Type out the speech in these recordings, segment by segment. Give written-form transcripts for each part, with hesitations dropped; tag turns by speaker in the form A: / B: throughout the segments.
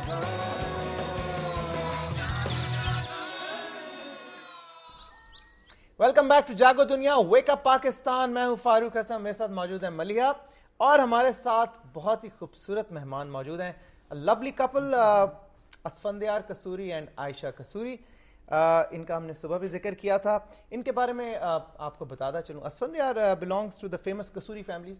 A: Welcome back to جاگو دنیا wake up Pakistan. میں ہوں فاروق حسن, میرے ساتھ موجود ہیں ملیحہ, اور ہمارے ساتھ بہت ہی خوبصورت مہمان موجود ہیں, lovely couple Asfandyar Kasuri and Ayesha Kasuri. ان کا ہم نے صبح بھی ذکر کیا تھا. ان کے بارے میں آپ کو بتاتا چلوں, Asfandyar belongs to the famous Kasuri families.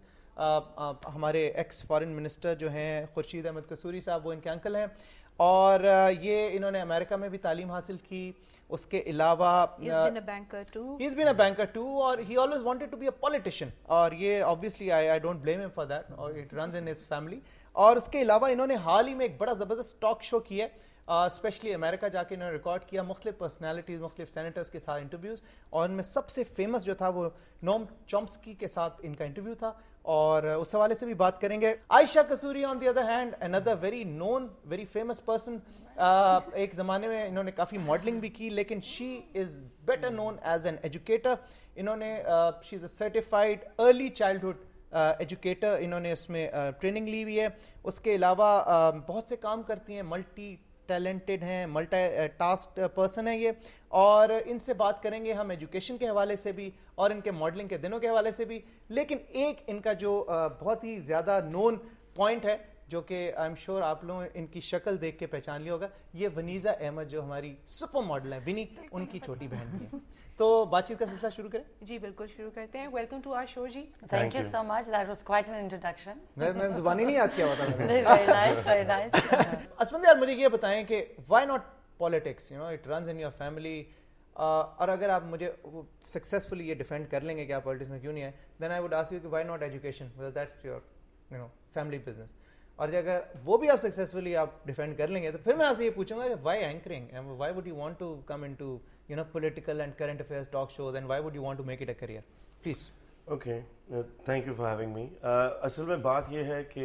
A: ہمارے ایکس فارن منسٹر جو ہیں خورشید احمد کسوری صاحب, وہ ان کے انکل ہیں, اور یہ انہوں نے امریکہ میں بھی تعلیم حاصل کی. اس کے علاوہ
B: he's been a banker too.
A: He's been a banker too, اور he always wanted to be a politician, اور یہ obviously I don't blame him for that, اور it runs in his family. اور اس کے علاوہ انہوں نے حال ہی میں ایک بڑا زبردست ٹاک شو کیا ہے, اسپیشلی امریکہ جا کے انہوں نے ریکارڈ کیا مختلف پرسنالٹیز, مختلف سینیٹرز کے ساتھ انٹرویوز, اور ان میں سب سے فیمس جو تھا وہ نوم چومسکی کے ساتھ ان کا انٹرویو تھا, اور اس حوالے سے بھی بات کریں گے. Ayesha Kasuri on the other hand, another very known, very famous person. ایک زمانے میں انہوں نے کافی ماڈلنگ بھی کی, لیکن she is better known as an educator. انہوں نے she is a certified early childhood educator, انہوں نے اس میں ٹریننگ لی ہوئی ہے. اس کے علاوہ بہت سے کام کرتی ہیں, ملٹی ٹیلنٹڈ ہیں, ملٹی ٹاسک پرسن ہیں یہ, اور ان سے بات کریں گے ہم ایجوکیشن کے حوالے سے بھی اور ان کے ماڈلنگ کے دنوں کے حوالے سے بھی. لیکن ایک ان کا جو بہت ہی زیادہ نون پوائنٹ ہے, جو کہ آئی ایم شیور آپ لوگوں ان کی شکل دیکھ کے پہچان لیا ہوگا, یہ ونیزا احمد جو ہماری سپر ماڈل ہیں, ونی, ان کی چھوٹی بہن بھی ہیں. تو بات چیت کا سلسلہ شروع کریں.
B: جی بالکل شروع کرتے ہیں. Welcome to our show ji.
C: Thank you so much. That was quite an introduction.
A: میں زبانی نہیں یاد کیا ہوتا.
C: Very nice, very nice.
A: Asfandyar, مجھے یہ بتائیں کہ why not politics, you know it runs in your family, اور اگر آپ مجھے سکسیزفلی یہ ڈیفینڈ کر لیں گے کہ آپ پالیٹکس میں کیوں نہیں آئے, then I would ask you کہ why not education, that's your you know family business. اور اگر وہ بھی آپ سکسیزفلی آپ ڈیفینڈ کر لیں گے, تو پھر میں آپ سے یہ پوچھوں گا کہ why anchoring, why would you want to come in to you know political and current affairs talk shows, and why would you want to make it a career? Please.
D: Okay, thank you for having me. اصل میں بات یہ ہے کہ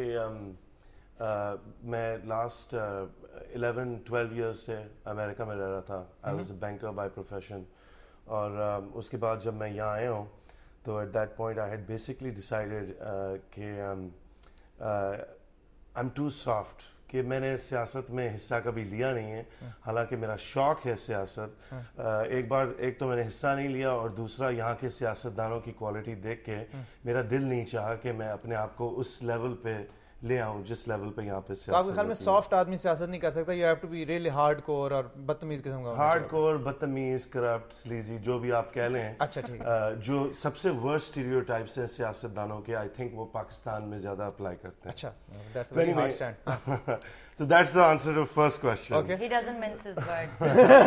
D: میں last 11-12 years سے امریکہ میں رہ رہا تھا. I was a banker by profession, اور اس کے بعد جب میں یہاں آیا ہوں تو at that point I had basically decided کہ I'm too soft, کہ میں نے سیاست میں حصہ کبھی لیا نہیں ہے, حالانکہ میرا شوق ہے سیاست. ایک تو میں نے حصہ نہیں لیا, اور دوسرا یہاں کے سیاستدانوں کی کوالٹی دیکھ کے میرا دل نہیں چاہا کہ میں اپنے آپ کو اس لیول پہ لے آؤں جس لیول پہ یہاں پہ سیاست.
A: آپ کے خیال میں سافٹ آدمی سیاست نہیں کر سکتا, you have to be really hard core اور بدتمیز قسم کا,
D: ہارڈ کور, بدتمیز, کرپٹ, سلیزی, جو بھی آپ کہہ لیں.
A: اچھا ٹھیک.
D: جو سب سے ورسٹ اسٹیریوٹائپس ہیں سیاستدانوں کے, آئی تھنک وہ پاکستان میں زیادہ اپلائی کرتے ہیں.
A: اچھا, that's very hard stand.
D: So that's the answer to the first question.
A: Okay.
C: He doesn't mince his words.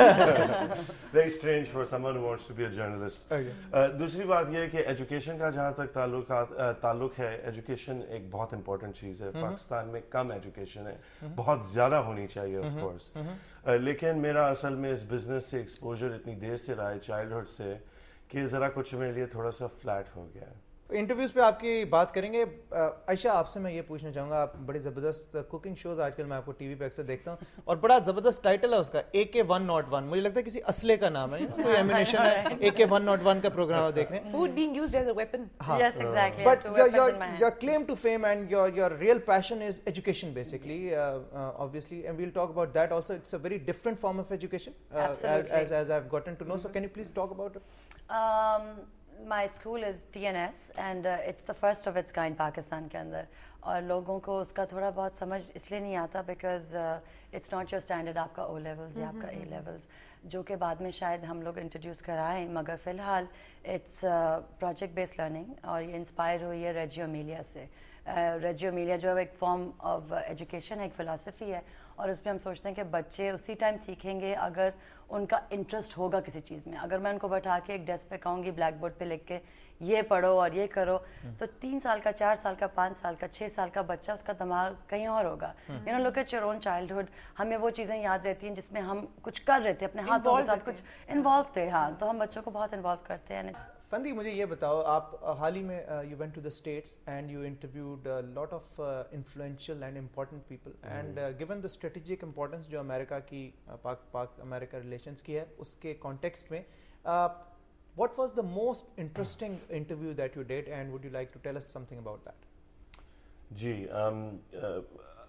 D: Very strange for someone who wants to be a journalist.
A: Okay.
D: دوسری بات یہ ہے کہ ایجوکیشن کا جہاں تک تعلق ہے, ایجوکیشن ایک بہت امپورٹنٹ چیز ہے. پاکستان میں کم ایجوکیشن ہے, بہت زیادہ ہونی چاہیے آف کورس, لیکن میرا اصل میں اس بزنس سے ایکسپوجر اتنی دیر سے رہا ہے, چائلڈہڈ سے, کہ ذرا کچھ میرے لیے تھوڑا سا فلیٹ ہو گیا ہے.
A: انٹرویوز پہ آپ کی بات کریں گے. عائشہ, آپ سے میں یہ پوچھنا چاہوں گا, آپ بڑے زبردست کوکنگ شوز آج کل میں آپ کو ٹی وی پہ اکثر دیکھتا ہوں, اور بڑا زبردست ٹائٹل ہے اس کا, AK-101. مجھے لگتا ہے کسی اسلحے کا نام ہے, کوئی ایمونیشن ہے. AK-101 کا پروگرام آپ دیکھ رہے ہیں.
B: Food being used as a weapon.
C: Yes, exactly.
A: But your claim to fame and your real passion is education basically, obviously, and we'll talk about that also. It's a very different form of education, as I've gotten to know. So can you please talk about it?
C: My school is TNS, and it's the first of its kind Pakistan کے اندر, اور لوگوں کو اس کا تھوڑا بہت سمجھ اس لیے نہیں آتا because it's not your standard آپ کا او لیولز یا آپ کا اے لیولز, جو کہ بعد میں شاید ہم لوگ انٹروڈیوس کرائیں, مگر فی الحال اٹس پروجیکٹ بیسڈ لرننگ, اور یہ انسپائر ہوئی ہے ریجیو میلیا سے. ریجیو میلیا جو ہے ایک فارم آف ایجوکیشن ہے, ایک فلاسفی ہے, اور اس میں ہم سوچتے ہیں کہ بچے اسی ٹائم سیکھیں گے اگر ان کا انٹرسٹ ہوگا کسی چیز میں. اگر میں ان کو بٹھا کے ایک ڈیسک پہ کہوں گی بلیک بورڈ پہ لکھ کے یہ پڑھو اور یہ کرو, تو 3 سال کا, 4 سال کا, 5 سال کا, 6 سال کا بچہ, اس کا دماغ کہیں اور ہوگا. You know look at your own childhood, ہمیں وہ چیزیں یاد رہتی ہیں جس میں ہم کچھ کر رہے تھے, اپنے ہاتھوں کے ساتھ کچھ انوالو تھے. ہاں, تو ہم بچوں کو بہت انوالو کرتے ہیں.
A: فندی, مجھے یہ بتاؤ, آپ حال ہی میں you went to the States and you interviewed lot of influential and important people, and given the strategic importance جو امریکہ کی پاک امریکہ ریلیشنس کی ہے, اس کے کانٹیکسٹ میں what was the most interesting interview that you did, and would you like to tell us something about that?
D: جی,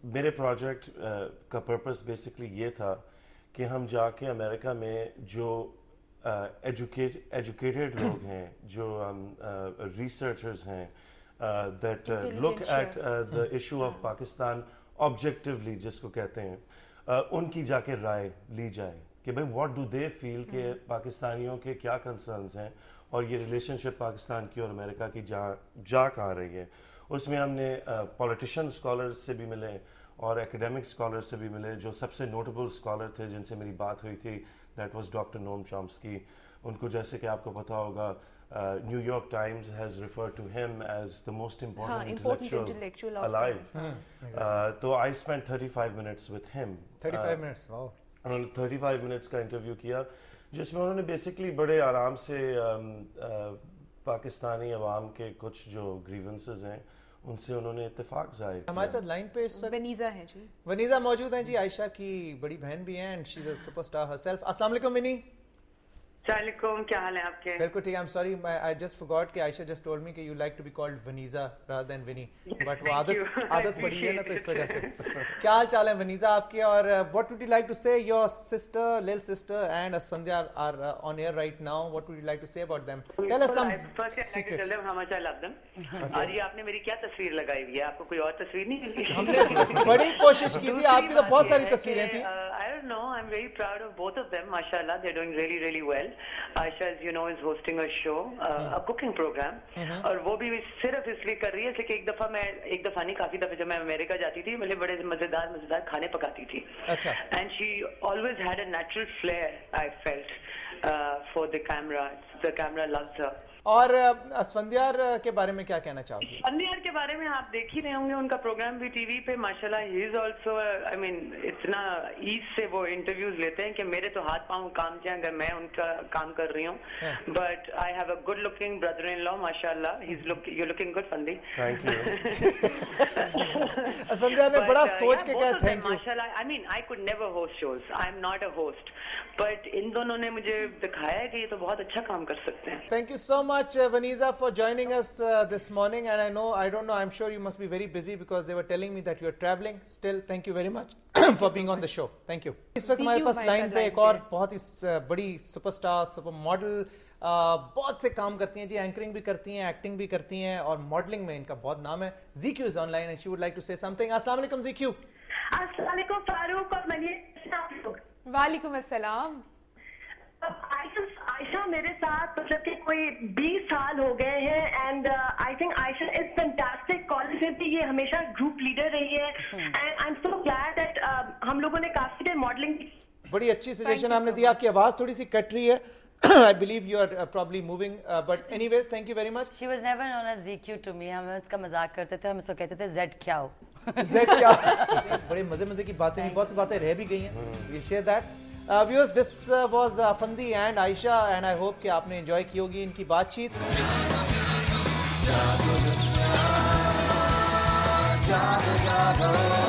D: मेरे project का पर्पस बेसिकली ये था कि हम जाके अमेरिका में जो एजुकेटेड लोग हैं, जो रिसर्चर्स हैं, that look at the issue of Pakistan objectively, जिसको कहते हैं, उनकी जाके राय ली जाए कि भाई व्हाट डू दे फील कि पाकिस्तानियों के क्या कंसर्न्स हैं और ये रिलेशनशिप पाकिस्तान की और अमेरिका की जा कहाँ रही है। उसमें हमने पॉलिटिशियन स्कॉलर्स से भी मिले और एकेडमिक स्कॉलर्स से भी मिले। जो सबसे नोटेबल स्कॉलर थे जिनसे मेरी बात हुई थी, that was doctor Noam Chomsky. उनको जैसे कि आपको पता होगा, New York Times has referred to him as the most important intellectual alive. तो I spent 35 minutes with him.
A: 35 minutes, wow.
D: उन्होंने 35 मिनट्स का इंटरव्यू किया, जिसमें उन्होंने बेसिकली बड़े आराम से पाकिस्तानी अवाम के कुछ जो ग्रीवेंसेस हैं उनसे उन्होंने इत्तेफाक जाहिर किया।
A: हमारे साथ लाइन पे इस वक्त
B: वनीजा है जी।
A: वनीजा मौजूद हैं जी, आयशा की बड़ी बहन भी हैं and she is a superstar herself. अस्सलाम वालेकुम विनी।
E: अस्सलामुअलैकुम, क्या हाल है आपके?
A: बिल्कुल ठीक है। I am sorry, I just forgot कि आयशा जस्ट टोल्ड मी कि you like to be called Vaneeza rather than Vini, but वो आदत पड़ी है ना, तो इस वजह से। क्या हाल चाल है वनीजा आपके, और what would you like to say your sister, little sister and Asfandyar are on air right now, what would you like to say about them? Tell us some secrets.
E: How much I love them. और ये आपने मेरी क्या तस्वीर लगाई हुई है? आपको कोई और तस्वीर नहीं मिली?
A: हमने बड़ी कोशिश की थी, आपकी तो बहुत सारी तस्वीरें थी।
E: I don't know, I am very proud of both of them, माशाल्लाह, they are doing really really well. Ayesha, as you know, is hosting a show, a cooking program, और वो भी सिर्फ इसलिए कर रही है कि एक दफा नहीं, काफी दफे जब मैं अमेरिका जाती थी, मुझे बड़े मजेदार खाने पकाती थी।
A: अच्छा।
E: And she always had a natural flair, I felt, for the camera. The camera loves her.
A: और अस्फंदियार के बारे में क्या कहना चाहोगे?
E: अस्फंदियार के बारे में आप देख ही रहे होंगे, उनका प्रोग्राम भी टीवी पे, माशाल्लाह, he is also, I mean, इतना ईज से वो इंटरव्यूज लेते हैं कि मेरे तो हाथ पांव काम जाए अगर मैं उनका काम कर रही हूँ। But I have a good looking brother in law, माशाल्लाह, you looking good Fandi.
D: Thank you.
A: Asfandyar ने बड़ा सोच के कहा थैंक यू।
E: माशाल्लाह, I mean, I could never host shows, I am not a host, but इन दोनों ने मुझे दिखाया है कि ये तो बहुत अच्छा काम कर सकते हैं।
A: Thank you so much, Vaniza, for joining us this morning. And I don't know, I'm sure you must be very busy because they were telling me that you're traveling. Still, thank you very much for being on the show. Thank you. इस वक्त हमारे पास line पे एक और बहुत ही बड़ी superstar, super model, बहुत से काम करती हैं जी, एंकरिंग भी करती हैं, एक्टिंग भी करती हैं, और मॉडलिंग में इनका बहुत नाम है। ZQ is online and she would like to say something. अस्सलाम वालेकुम ZQ।
F: अस्सलाम वालेकुम फारूक और मनीष।
B: वालेकुम अस्सलाम।
F: आयशा मेरे साथ मतलब कि कोई 20 साल हो गए हैं, and I think Ayesha is fantastic. College में भी ये हमेशा ग्रुप लीडर रही है, and I am so glad that हम लोगों ने काफी देर मॉडलिंग।
A: बड़ी अच्छी सजेशन आपने दी। आपकी आवाज थोड़ी सी कट रही है। I believe you are probably moving, but anyways, thank you very much.
C: She was never known as ZQ to me. हम उसका मजाक करते थे, हम उसको कहते थे Z क्या हो।
A: Z क्या? बड़े मजे की बातें, बहुत सी बातें रह भी गई हैं। We'll share that. Viewers, this was Fandi and Aisha, and I hope कि आपने enjoy की होगी इनकी बातचीत।